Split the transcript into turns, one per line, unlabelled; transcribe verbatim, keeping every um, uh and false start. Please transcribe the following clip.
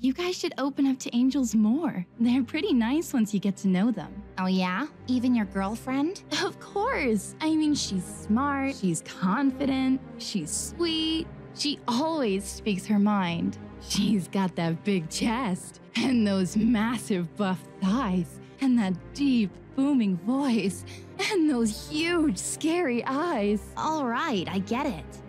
You guys should open up to angels more. They're pretty nice once you get to know them.
Oh yeah? Even your girlfriend?
Of course. I mean, she's smart, she's confident, she's sweet. She always speaks her mind. She's got that big chest, and those massive buff thighs, and that deep, booming voice, and those huge, scary eyes.
All right, I get it.